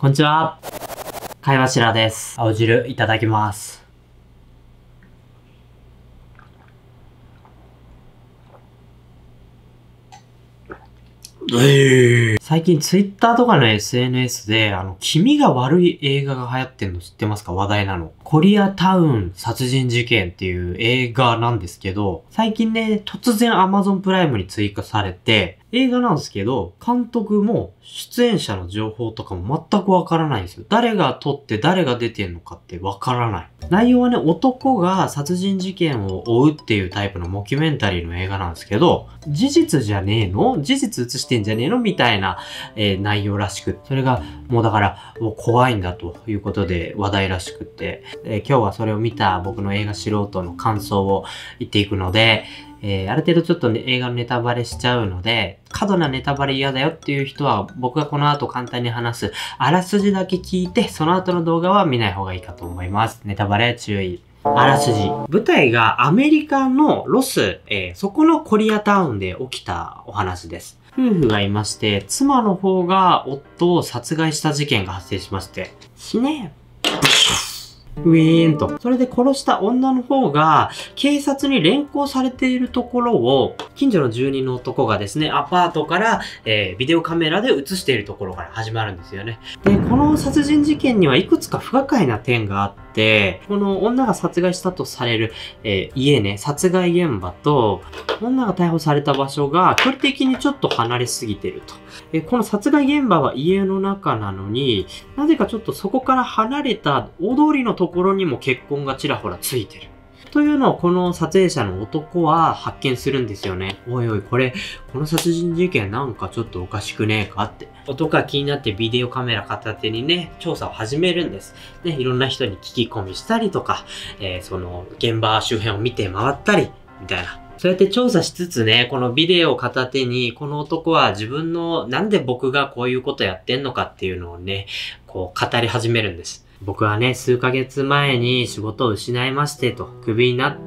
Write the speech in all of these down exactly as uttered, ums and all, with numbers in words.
こんにちは。貝柱です。青汁いただきます。えー、最近ツイッターとかの エスエヌエス で、あの、気味が悪い映画が流行ってんの知ってますか？話題なの。コリアタウン殺人事件っていう映画なんですけど、最近ね、突然 Amazon プライムに追加されて、映画なんですけど、監督も出演者の情報とかも全くわからないんですよ。誰が撮って誰が出てんのかってわからない。内容はね、男が殺人事件を追うっていうタイプのモキュメンタリーの映画なんですけど、事実じゃねえの？事実映してんじゃねえのみたいな、えー、内容らしく、それがもうだからもう怖いんだということで話題らしくって、えー、今日はそれを見た僕の映画素人の感想を言っていくので、えー、ある程度ちょっと、ね、映画のネタバレしちゃうので、過度なネタバレ嫌だよっていう人は、僕がこの後簡単に話すあらすじだけ聞いて、その後の動画は見ない方がいいかと思います。ネタバレ注意。あらすじ。舞台がアメリカのロス、えー、そこのコリアタウンで起きたお話です。夫婦がいまして、妻の方が夫を殺害した事件が発生しまして、死ねえ。ウィーンと。それで殺した女の方が警察に連行されているところを近所の住人の男がですね、アパートから、えー、ビデオカメラで映しているところから始まるんですよね。で、この殺人事件にはいくつか不可解な点があって、この女が殺害したとされる、えー、家ね、殺害現場と女が逮捕された場所が距離的にちょっと離れすぎていると。えー、この殺害現場は家の中なのに、なぜかちょっとそこから離れた大通りのところにも血痕がちらほらついてる。というのをこの撮影者の男は発見するんですよね。おいおい、これ、この殺人事件なんかちょっとおかしくねえかって。男が気になってビデオカメラ片手にね、調査を始めるんです。で、いろんな人に聞き込みしたりとか、えー、その現場周辺を見て回ったり、みたいな。そうやって調査しつつね、このビデオを片手に、この男は自分の、なんで僕がこういうことやってんのかっていうのをね、こう語り始めるんです。僕はね、数ヶ月前に仕事を失いましてと、クビになって、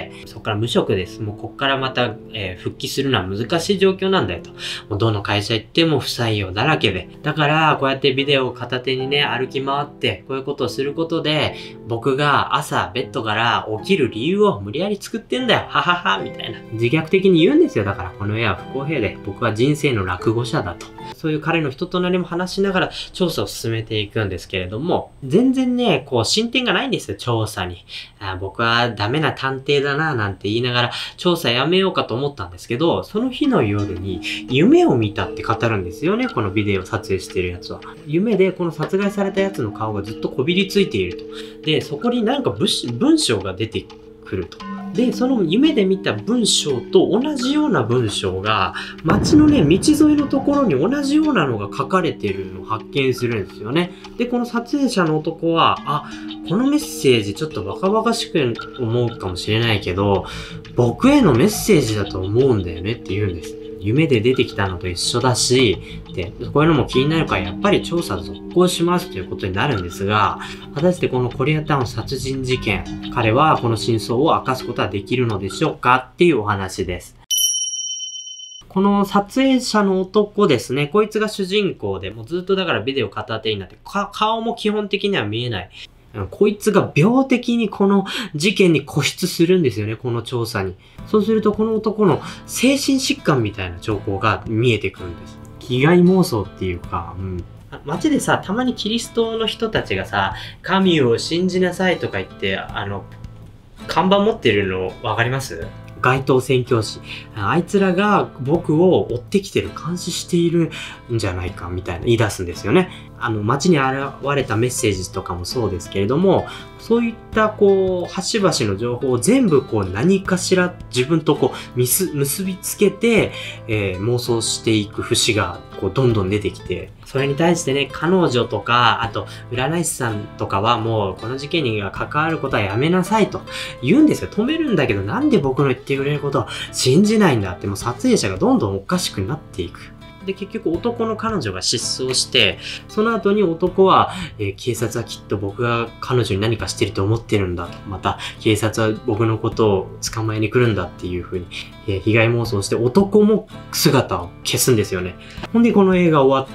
そこから無職です。もうこっからまた、えー、復帰するのは難しい状況なんだよと。もうどの会社行っても不採用だらけで。だから、こうやってビデオを片手にね、歩き回って、こういうことをすることで、僕が朝ベッドから起きる理由を無理やり作ってんだよ。ははは、みたいな。自虐的に言うんですよ。だから、この絵は不公平で、僕は人生の落語者だと。そういう彼の人となりも話しながら調査を進めていくんですけれども、全然ね、こう進展がないんですよ、調査に。あ、僕はダメな探偵だな、なんて言いながら調査やめようかと思ったんですけど、その日の夜に夢を見たって語るんですよね、このビデオを撮影しているやつは。夢でこの殺害されたやつの顔がずっとこびりついていると。で、そこになんか文章が出てくると。で、その夢で見た文章と同じような文章が、街のね、道沿いのところに同じようなのが書かれているのを発見するんですよね。で、この撮影者の男は、あ、このメッセージちょっとバカバカしく思うかもしれないけど、僕へのメッセージだと思うんだよねって言うんです。夢で出てきたのと一緒だし、で、こういうのも気になるからやっぱり調査続行しますということになるんですが、果たしてこのコリアタウン殺人事件、彼はこの真相を明かすことはできるのでしょうかっていうお話です。この撮影者の男ですね、こいつが主人公で、もうずっとだからビデオ片手になって、顔も基本的には見えない。こいつが病的にこの事件に固執するんですよね、この調査に。そうするとこの男の精神疾患みたいな兆候が見えてくるんです。被害妄想っていうか、うん。街でさ、たまにキリストの人たちがさ、神を信じなさいとか言って、あの、看板持ってるの分かります？街頭宣教師。あいつらが僕を追ってきてる、監視しているんじゃないかみたいな言い出すんですよね。あの街に現れたメッセージとかもそうですけれども、そういったこう端々の情報を全部こう何かしら自分とこう結びつけて、えー、妄想していく節がこうどんどん出てきて、それに対してね、彼女とかあと占い師さんとかはもうこの事件に関わることはやめなさいと言うんですよ。止めるんだけど、なんで僕の言ってくれることを信じないんだって、もう撮影者がどんどんおかしくなっていく。で、結局男の彼女が失踪して、その後に男は、えー、警察はきっと僕が彼女に何かしてると思ってるんだと。また、警察は僕のことを捕まえに来るんだっていう風に、えー、被害妄想して男も姿を消すんですよね。ほんで、この映画終わって、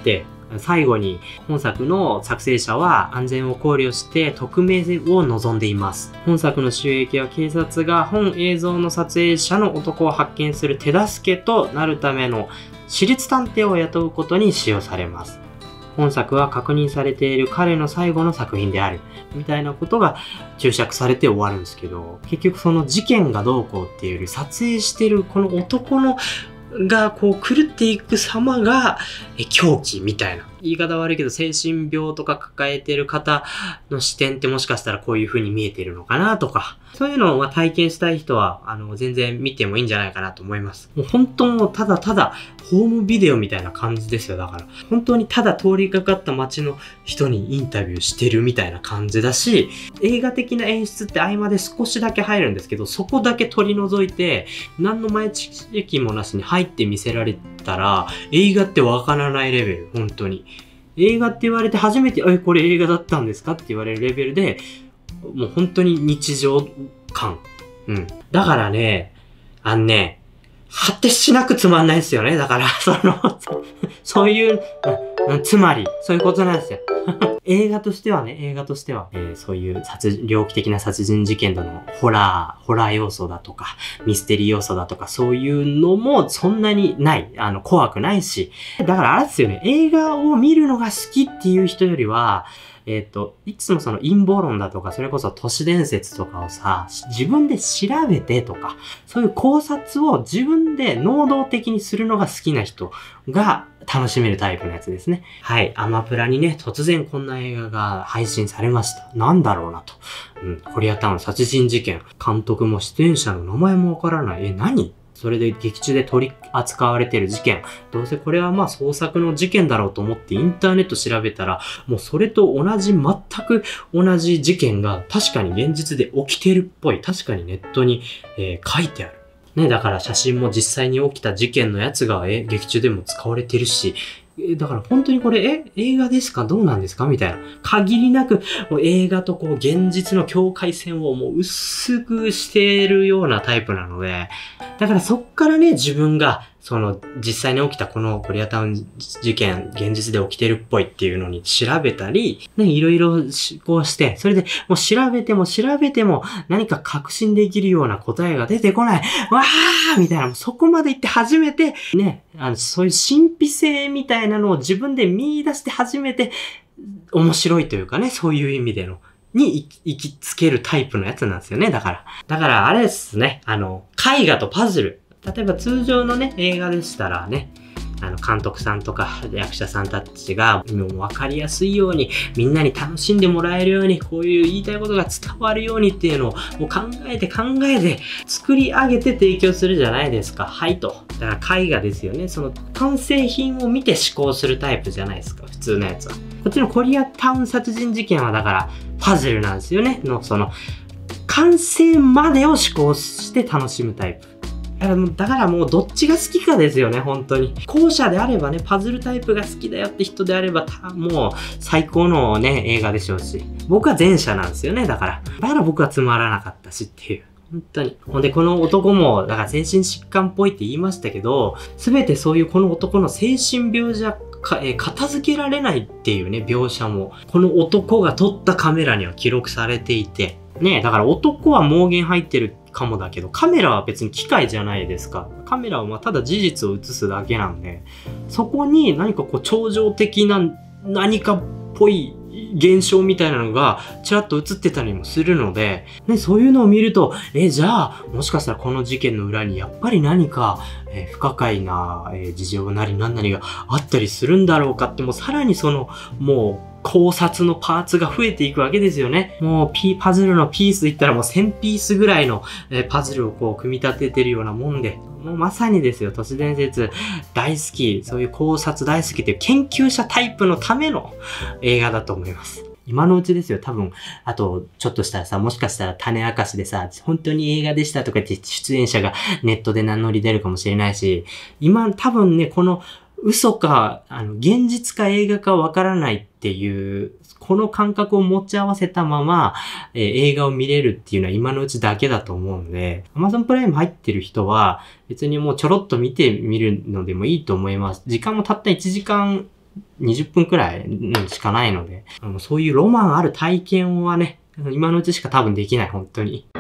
最後に本作の作成者は安全を考慮して匿名を望んでいます。本作の収益は警察が本映像の撮影者の男を発見する手助けとなるための私立探偵を雇うことに使用されます。本作は確認されている彼の最後の作品である。みたいなことが注釈されて終わるんですけど、結局その事件がどうこうっていうより撮影してるこの男のがこう狂っていく様が狂気みたいな。言い方悪いけど精神病とか抱えてる方の視点ってもしかしたらこういう風に見えてるのかなとか、そういうのを体験したい人はあの全然見てもいいんじゃないかなと思います。もう本当もうただただホームビデオみたいな感じですよ。だから本当にただ通りかかった街の人にインタビューしてるみたいな感じだし、映画的な演出って合間で少しだけ入るんですけど、そこだけ取り除いて何の前知識もなしに入って見せられたら映画ってわからないレベル。本当に映画って言われて初めてえこれ映画だったんですかって言われるレベルで、もう本当に日常感。うん。だからね、あのね、果てしなくつまんないですよね。だから、その、そういう、うん、つまり、そういうことなんですよ。映画としてはね、映画としては、えー、そういう殺、猟奇的な殺人事件だの、ホラー、ホラー要素だとか、ミステリー要素だとか、そういうのもそんなにない。あの、怖くないし。だからあれですよね、映画を見るのが好きっていう人よりは、えっと、いつもその陰謀論だとか、それこそ都市伝説とかをさ、自分で調べてとか、そういう考察を自分で能動的にするのが好きな人が楽しめるタイプのやつですね。はい。アマプラにね、突然こんな映画が配信されました。なんだろうなと。うん。コリアタウン殺人事件。監督も出演者の名前もわからない。え、何？それで劇中で取り扱われている事件。どうせこれはまあ創作の事件だろうと思ってインターネット調べたら、もうそれと同じ、全く同じ事件が確かに現実で起きてるっぽい。確かにネットに、えー、書いてある。ね、だから写真も実際に起きた事件のやつが、え、劇中でも使われてるし、え、だから本当にこれ、え、映画ですか？どうなんですか？みたいな。限りなく、もう映画とこう現実の境界線をもう薄くしているようなタイプなので、だからそっからね、自分が、その、実際に起きたこのコリアタウン事件、現実で起きてるっぽいっていうのに調べたり、ね、いろいろこうして、それでもう調べても調べても何か確信できるような答えが出てこない。わーみたいな、そこまで行って初めて、ね、あの、そういう神秘性みたいなのを自分で見出して初めて面白いというかね、そういう意味での。に行きつけるタイプのやつなんですよね、だから。だからあれですね、あの、絵画とパズル。例えば通常のね、映画でしたらね、あの、監督さんとか役者さんたちが、もう分かりやすいように、みんなに楽しんでもらえるように、こういう言いたいことが伝わるようにっていうのを、もう考えて考えて、作り上げて提供するじゃないですか。はいと。だから絵画ですよね。その、完成品を見て思考するタイプじゃないですか。普通のやつは。こっちのコリアタウン殺人事件はだから、パズルなんですよね。の、その、完成までを思考して楽しむタイプ。だからもうどっちが好きかですよね、本当に。後者であればね、パズルタイプが好きだよって人であれば、もう最高のね、映画でしょうし。僕は前者なんですよね、だから。だから僕はつまらなかったしっていう。本当に。ほんで、この男も、だから精神疾患っぽいって言いましたけど、すべてそういうこの男の精神病じゃ、かえー、片付けられないっていうね、描写も、この男が撮ったカメラには記録されていて、ね、だから男は妄言入ってるかもだけど、カメラは別に機械じゃないですか。カメラはまあただ事実を映すだけなんで、そこに何かこう超常的な何かっぽい現象みたいなのがちらっと映ってたりもするので、ね、そういうのを見ると、え、じゃあ、もしかしたらこの事件の裏にやっぱり何か、えー、不可解な、えー、事情なり何なりがあったりするんだろうかって、もうさらにその、もう、考察のパーツが増えていくわけですよね。もうピパズルのピースで言ったらもうせんピースぐらいの、えー、パズルをこう組み立ててるようなもんで、もうまさにですよ、都市伝説大好き、そういう考察大好きっていう研究者タイプのための映画だと思います。今のうちですよ、多分、あと、ちょっとしたらさ、もしかしたら種明かしでさ、本当に映画でしたとかって出演者がネットで名乗り出るかもしれないし、今多分ね、この嘘か、あの、現実か映画かわからないっていう、この感覚を持ち合わせたまま、えー、映画を見れるっていうのは今のうちだけだと思うんで、Amazon プライム入ってる人は、別にもうちょろっと見てみるのでもいいと思います。時間もたったいちじかんにじゅっぷんくらいしかないので、あのそういうロマンある体験はね、今のうちしか多分できない、本当に。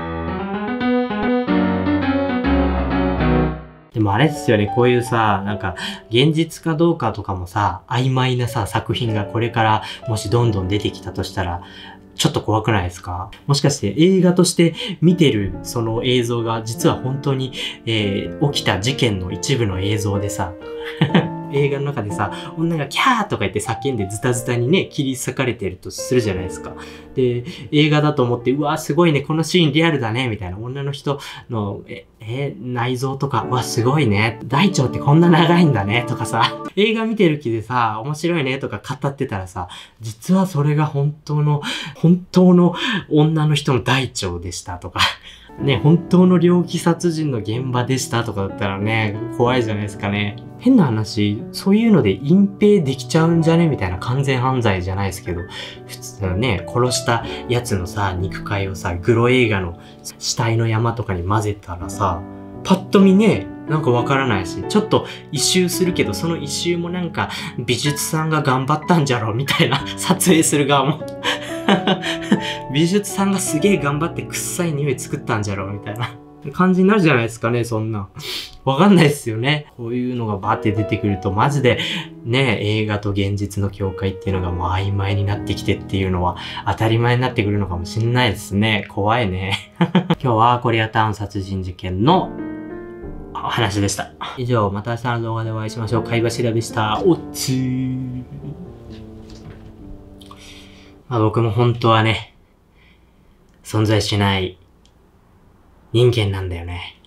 でもあれですよね、こういうさ、なんか、現実かどうかとかもさ、曖昧なさ、作品がこれからもしどんどん出てきたとしたら、ちょっと怖くないですか？もしかして映画として見てるその映像が実は本当に、えー、起きた事件の一部の映像でさ、映画の中でさ、女がキャーとか言って叫んでズタズタにね、切り裂かれてるとするじゃないですか。で、映画だと思って、うわ、すごいね、このシーンリアルだね、みたいな。女の人の、え、え、内臓とか、うわ、すごいね。大腸ってこんな長いんだね、とかさ。映画見てる気でさ、面白いね、とか語ってたらさ、実はそれが本当の、本当の女の人の大腸でした、とか。ね、本当の猟奇殺人の現場でしたとかだったらね、怖いじゃないですかね。変な話、そういうので隠蔽できちゃうんじゃねみたいな完全犯罪じゃないですけど、普通のね、殺したやつのさ、肉塊をさ、グロ映画の死体の山とかに混ぜたらさ、パッと見ね、なんかわからないし、ちょっと一周するけど、その一周もなんか美術さんが頑張ったんじゃろみたいな、撮影する側も。美術さんがすげえ頑張って臭い匂い作ったんじゃろみたいな感じになるじゃないですかね、そんな。わかんないですよね。こういうのがバーって出てくると、マジでね、映画と現実の境界っていうのがもう曖昧になってきてっていうのは当たり前になってくるのかもしんないですね。怖いね。今日はコリアタウン殺人事件の話でした。以上、また明日の動画でお会いしましょう。貝柱でした。おっつー。まあ、僕も本当はね、存在しない人間なんだよね。